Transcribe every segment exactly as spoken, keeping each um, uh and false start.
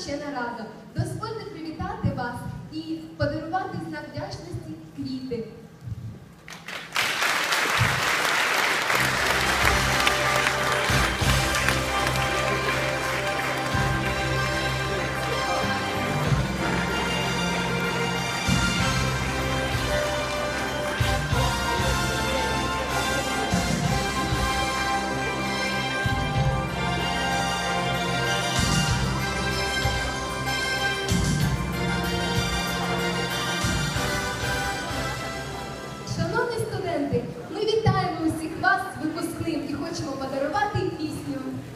ще не разом. Дозвольте привітати вас і подарувати знак вдячності квіти. Шановні студенти, ми вітаємо усіх вас з випускним і хочемо подарувати пісню.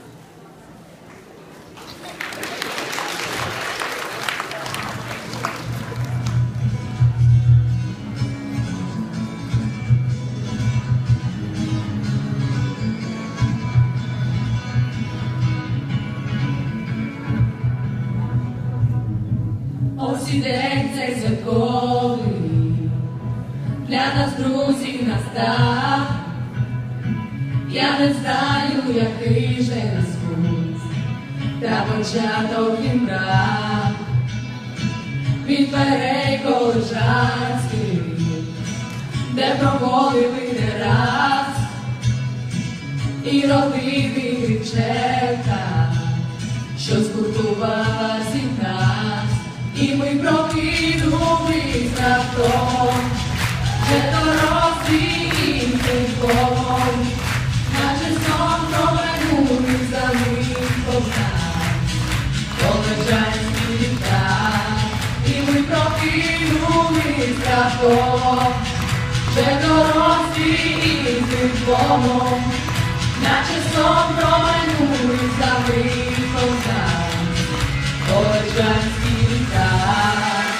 Ось і день цей святковий для нас, друзів, настав. Я не знаю, який же Ісус, та початок він брав. Від дверей Колежанських, де проводив і не раз, і родив і Гринченка, що згуртувала всіх нас. І ми прокинулись раптом, вже дорослі і тихом, наче сон промайнули за ним повстав Колежанський вітер. І ми прокинулись раптом, вже дорослі і тихом, наче сон промайнули за ним повстав Колежанський вітер.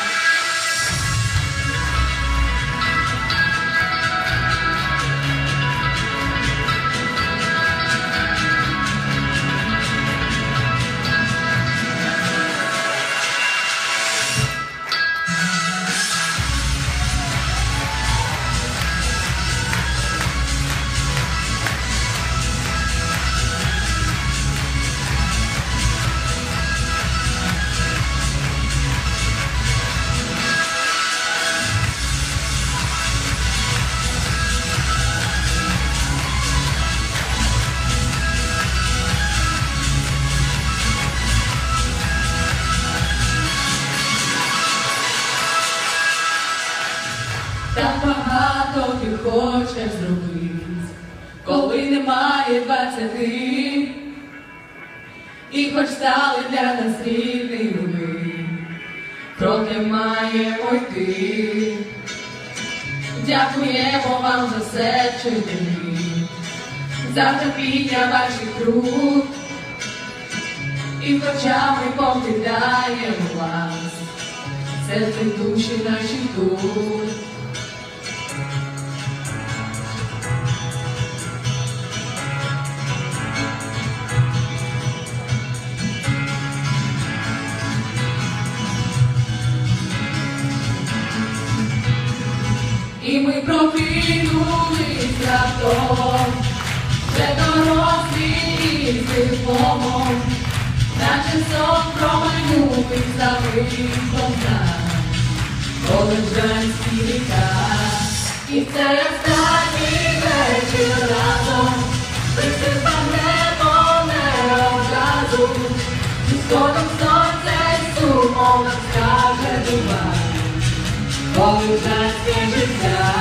Так багато ти хочеш зробити, коли немає двадцяти, і хоч стали для нас рідними, проте маємо йти. Дякуємо вам за все, вчителі, за терпіння ваших рук, і хоча ми покидаємо вас, серце душі наші тут. І ми прокинулись раптом, вже дорослі і з дипломом, наче сон промайнули за виходом Колежанський вітер. І це останній вечір разом, присипанемо не одразу, і сходом сонця й сумом нам скаже бувай Колежанське життя.